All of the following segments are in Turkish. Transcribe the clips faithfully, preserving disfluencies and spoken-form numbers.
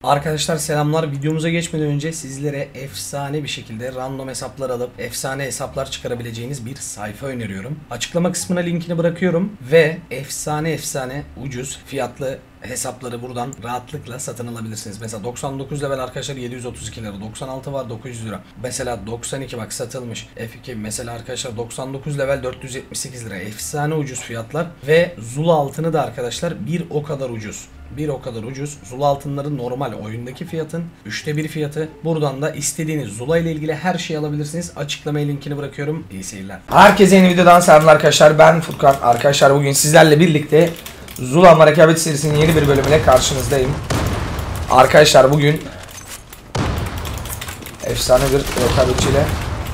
Arkadaşlar selamlar. Videomuza geçmeden önce sizlere efsane bir şekilde random hesaplar alıp efsane hesaplar çıkarabileceğiniz bir sayfa öneriyorum. Açıklama kısmına linkini bırakıyorum ve efsane efsane ucuz fiyatlı hesapları buradan rahatlıkla satın alabilirsiniz. Mesela doksan dokuz level arkadaşlar yedi yüz otuz iki lira, doksan altı var dokuz yüz lira. Mesela doksan iki bak satılmış F iki mesela arkadaşlar doksan dokuz level dört yüz yetmiş sekiz lira. Efsane ucuz fiyatlar ve Zula altını da arkadaşlar bir o kadar ucuz. Bir o kadar ucuz. Zula altınların normal oyundaki fiyatın üçte bir fiyatı. Buradan da istediğiniz Zula ile ilgili her şeyi alabilirsiniz. Açıklamaya linkini bırakıyorum. İyi seyirler. Herkese yeni videodan selamlar arkadaşlar. Ben Furkan. Arkadaşlar bugün sizlerle birlikte Zula Rekabet serisinin yeni bir bölümüyle karşınızdayım. Arkadaşlar bugün efsane bir rekabetçiyle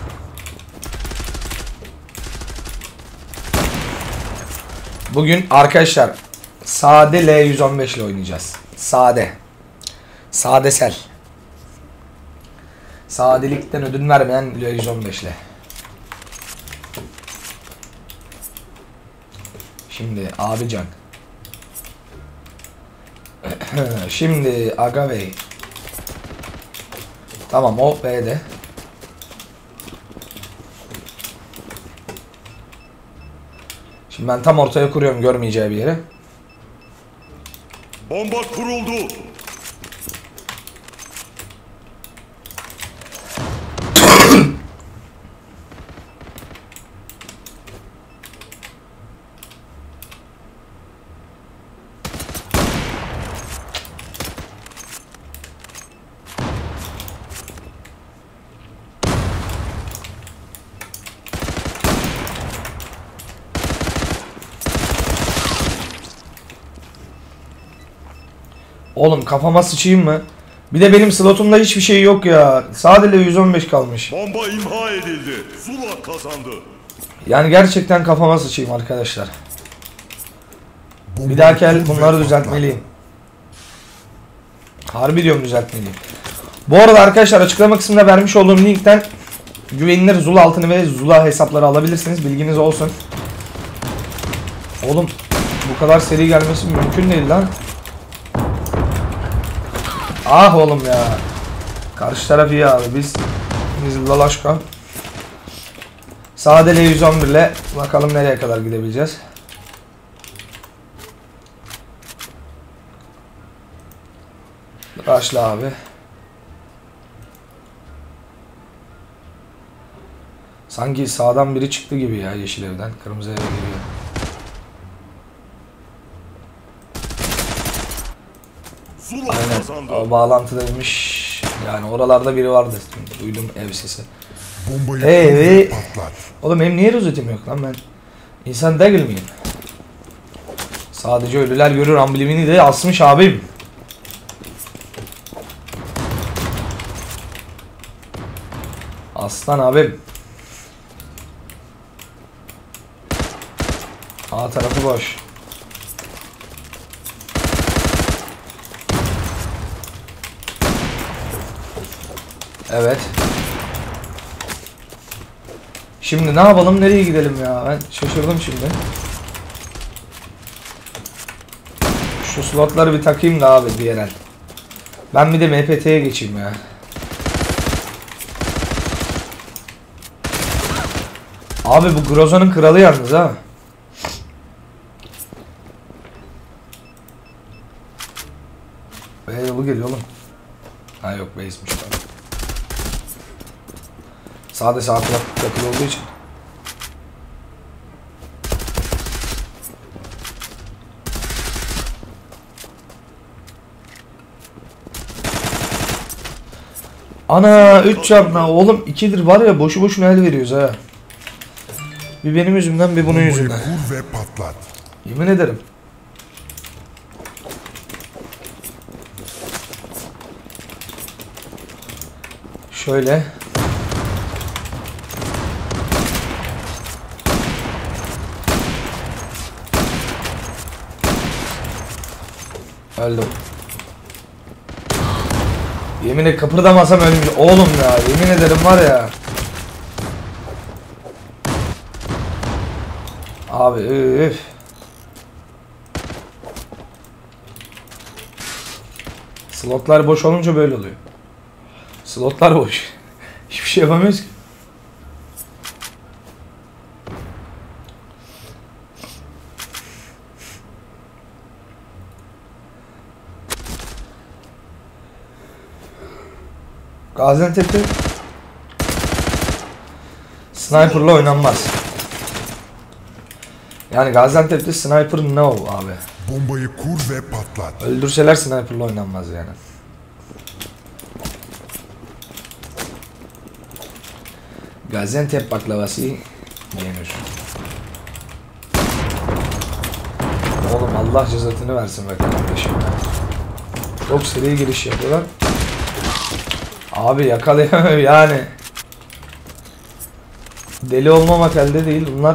Bugün arkadaşlar sade L yüz on beş ile oynayacağız. Sade. Sadesel. Sadelikten ödün vermeyen L yüz on beş ile. Şimdi abican. Şimdi Agave. Tamam o B'de. Şimdi ben tam ortaya kuruyorum görmeyeceği bir yere. Bomba kuruldu. Oğlum kafama sıçayım mı? Bir de benim slotumda hiçbir şey yok ya. Sadece yüz on beş kalmış. Bomba imha edildi. Zula kazandı. Yani gerçekten kafama sıçayım arkadaşlar. Bir dahaki el bunları düzeltmeliyim. Harbi diyorum düzeltmeliyim. Bu arada arkadaşlar açıklama kısmında vermiş olduğum linkten güvenilir Zula altını ve Zula hesapları alabilirsiniz. Bilginiz olsun. Oğlum bu kadar seri gelmesi mümkün değil lan. Ah oğlum ya. Karşı taraf iyi abi. Biz biz Lalaşka. Sade L yüz on bir ile bakalım nereye kadar gidebileceğiz. Başla abi. Sanki sağdan biri çıktı gibi ya yeşil evden. Kırmızı eve giriyor. Aynen. O bağlantıdaymış. Yani oralarda biri vardı. Duydum ev sesi. Hey, oğlum benim niye rozetim yok lan ben? İnsan değil miyim? Sadece ölüler görür amblemini de asmış abim. Aslan abim. A tarafı boş. Evet. Şimdi ne yapalım? Nereye gidelim ya? Ben şaşırdım şimdi. Şu slotları bir takayım da abi diğer. Ben bir de M P T'ye geçeyim ya. Abi bu Groza'nın kralı yalnız ha. B yolu geliyor oğlum. Ha yok base'miş. Sade sağ taraf yakın olduğu için. Ana üç çarpma oğlum ikidir var ya boşu boşuna el veriyoruz ha. Bir benim yüzümden bir bunun yüzünden. Vur ve patlat. Yemin ederim. Şöyle. Öldüm. Yemin ederim kıpırdamasam ölmüş. Oğlum ya yemin ederim var ya. Abi üf. Slotlar boş olunca böyle oluyor. Slotlar boş. Hiçbir şey yapamıyoruz ki. Gaziantep'te sniper'la oynanmaz. Yani Gaziantep'te sniper no abi. Bombayı kur ve patlat. Öldürseler sniper'la oynanmaz yani. Gaziantep baklavası yenir. Oğlum Allah cezasını versin be kardeşim. Çok seri giriş yapıyorlar. Abi yakalayamıyor yani. Deli olmamak elde değil bunlar.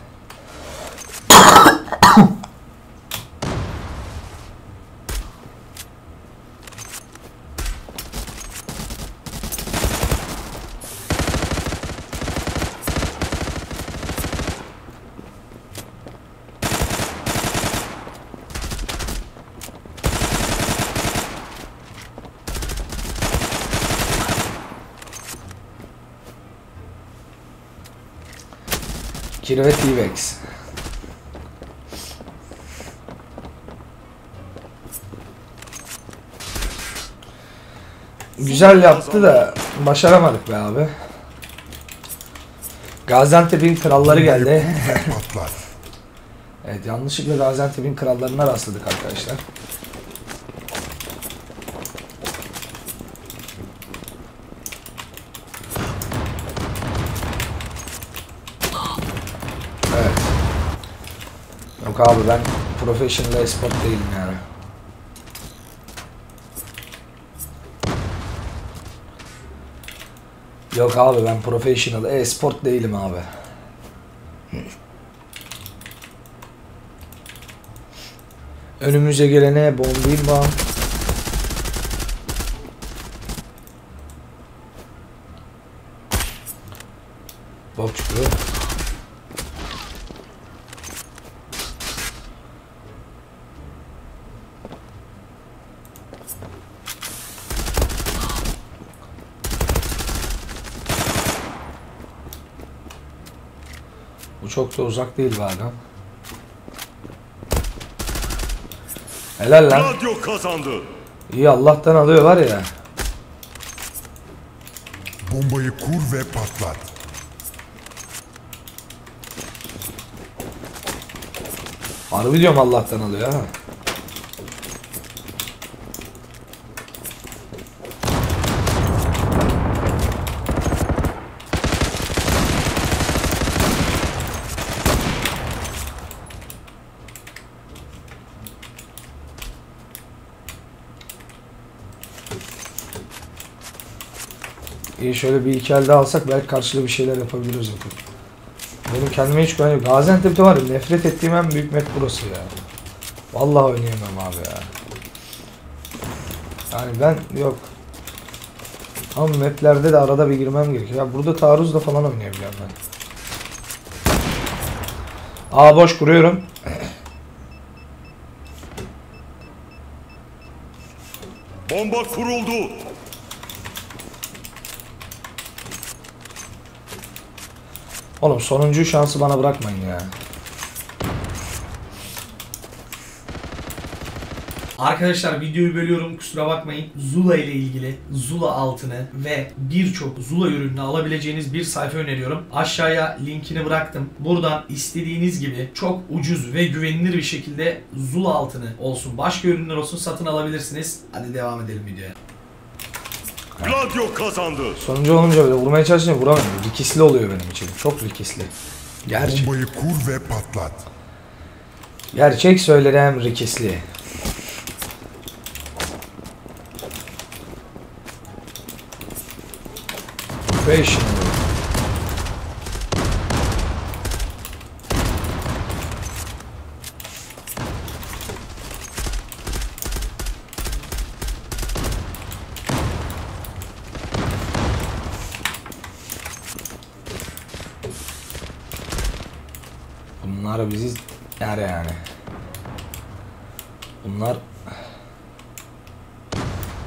Kiro ve T-Vex. Güzel yaptı da başaramadık be abi. Gaziantep'in kralları geldi. Patlat. Evet, yanlışlıkla Gaziantep'in krallarına rastladık arkadaşlar. Evet. Yok abi ben professional esport değilim yani. Yok abi ben professional e-sport değilim abi. Önümüze gelene bombayım var. Bok çıkıyor. Bu çok da uzak değil be adam. Helal lan. Radyo kazandı. İyi Allah'tan alıyor var ya. Bombayı kur ve patlat. Harbi diyorum Allah'tan alıyor ha. İyi şöyle bir iki elde alsak belki karşılığı bir şeyler yapabiliriz zaten. Benim kendime hiç güven yok. Gaziantep'te var ya nefret ettiğim en büyük map burası ya. Vallahi oynayamam abi ya. Yani ben yok. Ama maplerde de arada bir girmem gerekiyor. Ya burada taarruzla falan oynayabiliyorum ben. Aa boş kuruyorum. Bomba kuruldu. Oğlum sonuncu şansı bana bırakmayın ya. Arkadaşlar videoyu bölüyorum kusura bakmayın. Zula ile ilgili Zula altını ve birçok Zula ürününü alabileceğiniz bir sayfa öneriyorum. Aşağıya linkini bıraktım. Buradan istediğiniz gibi çok ucuz ve güvenilir bir şekilde Zula altını olsun, başka ürünler olsun satın alabilirsiniz. Hadi devam edelim videoya. Radyo kazandı. Sonuncu olunca böyle vurmaya çalışınca vuramıyorum. Rikisli oluyor benim için. Çok rikisli. Gerçek. Bombayı kur ve patlat. Gerçek söylerim rikisli. Professional. Bunlar bizi yer yani. Bunlar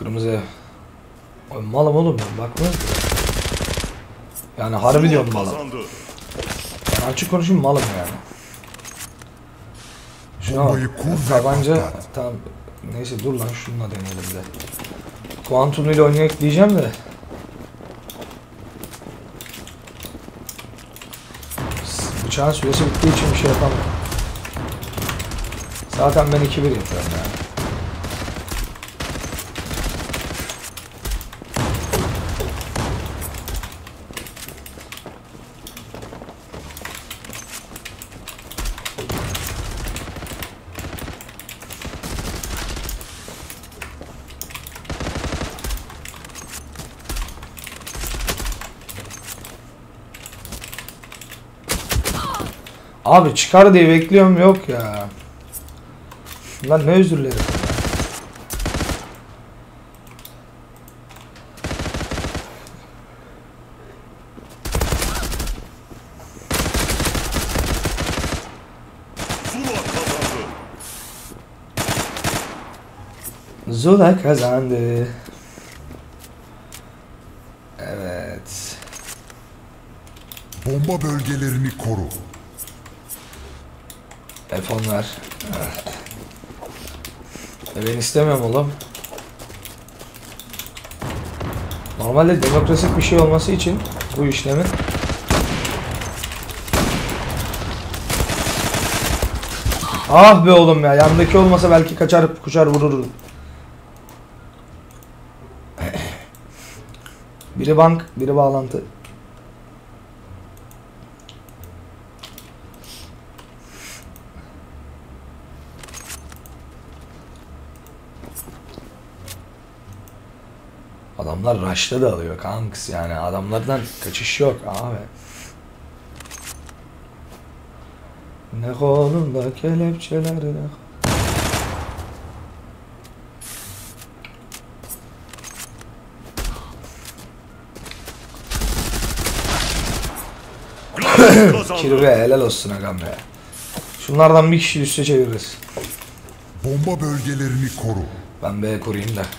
Kırmızı ev. Oy, malım oğlum ben bakmıyor ki. Yani harbi Zula diyorum malım. kazandı. Ben açık konuşayım malım yani. Şuna bak. Bombayı kur ve Tabanca patlat. tamam. Neyse dur lan şununla deneyelim de. Kuantum ile oynayak diyeceğim de. Bıçağın süresi bittiği için bir şey yapamam. Zaten ben iki bir yapıyorum yani. Abi çıkar diye bekliyorum yok ya. Lan ne özür dilerim. Zula kazandı. Zula kazandı. Evet. Bomba bölgelerini koru. F on ver. E ben istemiyorum oğlum. Normalde demokrasik bir şey olması için bu işlemin ah be oğlum ya, yandaki olmasa belki kaçar kuşar vurur. Biri bank, biri bağlantı. Adamlar rush'ta da alıyor kanks, yani adamlardan kaçış yok abi. Ne kolunda kelepçeler ne... Kirve helal olsun agam be. Şunlardan bir kişi üste çeviririz. Bomba bölgelerini koru. Ben B kurayım da.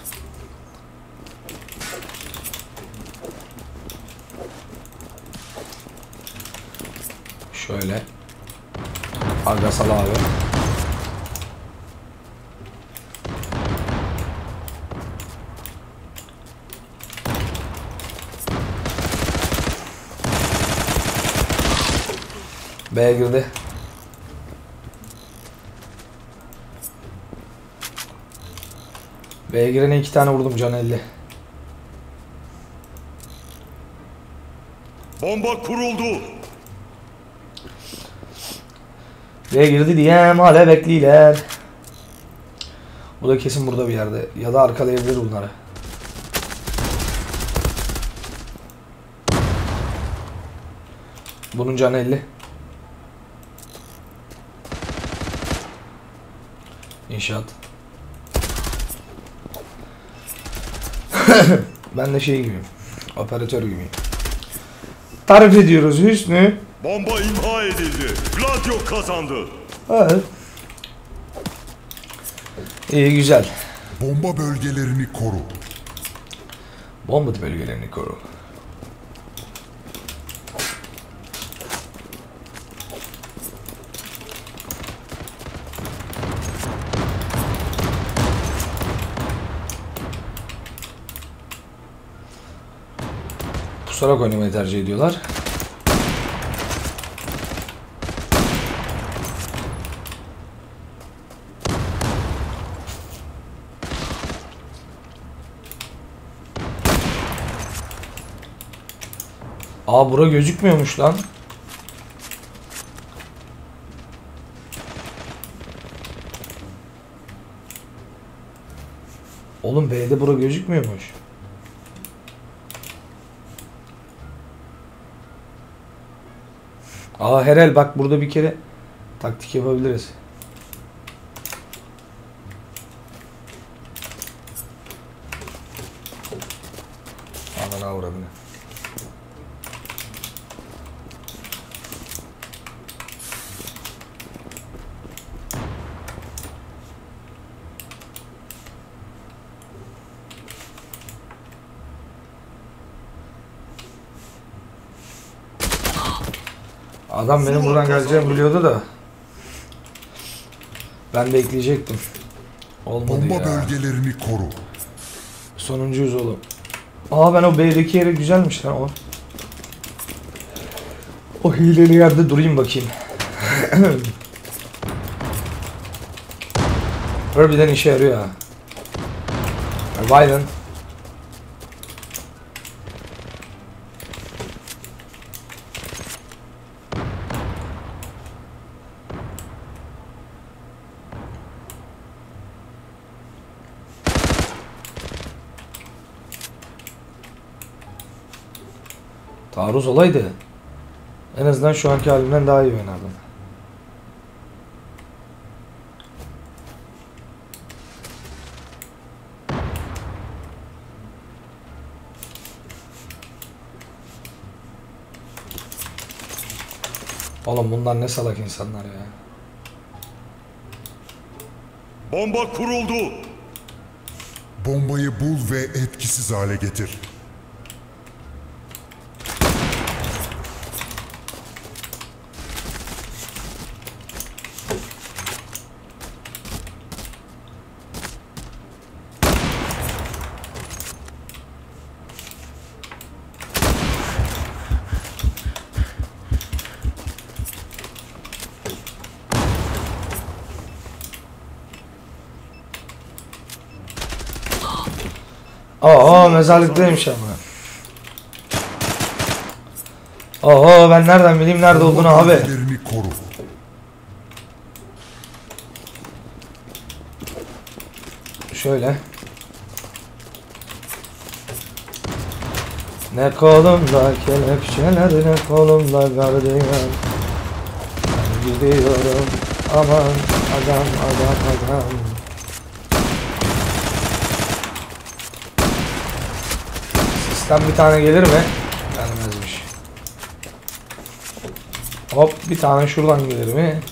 Şöyle. Agasal abi. B'ye girdi. B'ye girene iki tane vurdum, can elli. Bomba kuruldu. B'ye girdi diyem hala bekliyorlar. Bu da kesin burada bir yerde. Ya da arkalayabilir bunları. Bunun canı elli. İnşaat. Ben de şey gibiyim. Operatör gibiyim. Tarif ediyoruz Hüsnü. Bomba imha edildi. Gladio kazandı. Evet. İyi güzel. Bomba bölgelerini koru. Bomba bölgelerini koru. Pusarak oynamayı tercih ediyorlar. Aa bura gözükmüyormuş lan. Oğlum B'de bura gözükmüyormuş. Aa Herel bak burada bir kere taktik yapabiliriz. Aman avradını. Adam benim buradan geleceğimi biliyordu da. Ben de ekleyecektim. Olmadı Bomba ya. bölgelerini koru. Sonuncuyuz oğlum. Aa ben o B'deki yeri güzelmiş lan o. O hileli yerde durayım bakayım. Harbiden işe yarıyor ha. Biden. Taarruz olaydı. En azından şu anki halimden daha iyi oynardım. Oğlum bunlar ne salak insanlar ya. Bomba kuruldu. Bombayı bul ve etkisiz hale getir. Aa mezarlıktaymış ama. Oho ben nereden bileyim nerede olduğunu abi. Bölgelerini koru. Şöyle. Ne kolumda kelepçeler ne kolumda gardiyan. Ben gidiyorum aman adam adam adam. Sistem bir tane gelir mi? Gelmezmiş. Hop bir tane şuradan gelir mi?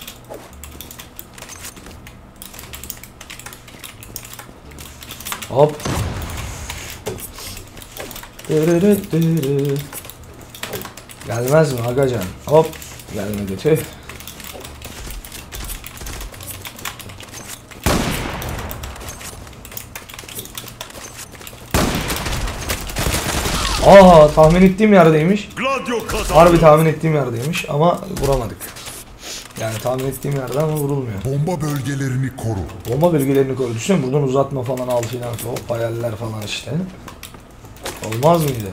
Hop. Gelmez mi agacan? Hop. Gelmedi tüh. Aa tahmin ettiğim yerdeymiş. Gladio kazandı. Harbi tahmin ettiğim yerdeymiş ama vuramadık. Yani tahmin ettiğim yerde ama vurulmuyor. Bomba bölgelerini koru. Bomba bölgelerini koru. Düşünsene buradan uzatma falan al filan. Hop hayaller falan işte. Olmaz mıydı?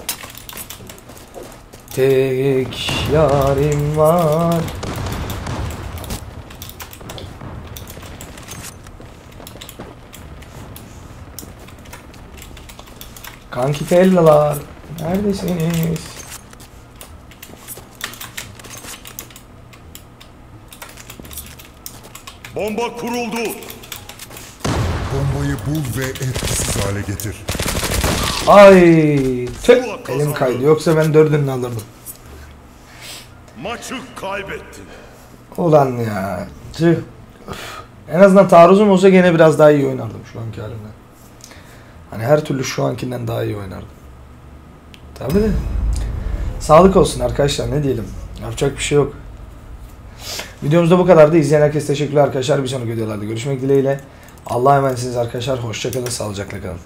Tek yarim var. Kanki tellalar. Neredesiniz? Bomba kuruldu. Bombayı bul ve etkisiz hale getir. Ay, tüh, elim kaydı. Yoksa ben dördünü alırdım. Maçı kaybettin. Ulan ya. Tüh. Öf. En azından taarruzum olsa gene biraz daha iyi oynardım şu anki halimden. Hani her türlü şu ankinden daha iyi oynardım. Tabii de. Sağlık olsun arkadaşlar, ne diyelim. Yapacak bir şey yok. Videomuzda bu kadardı. İzleyen herkese teşekkürler arkadaşlar. Bir sonraki videolarda görüşmek dileğiyle. Allah'a emanetsiniz arkadaşlar. Hoşça kalın, sağlıcakla kalın.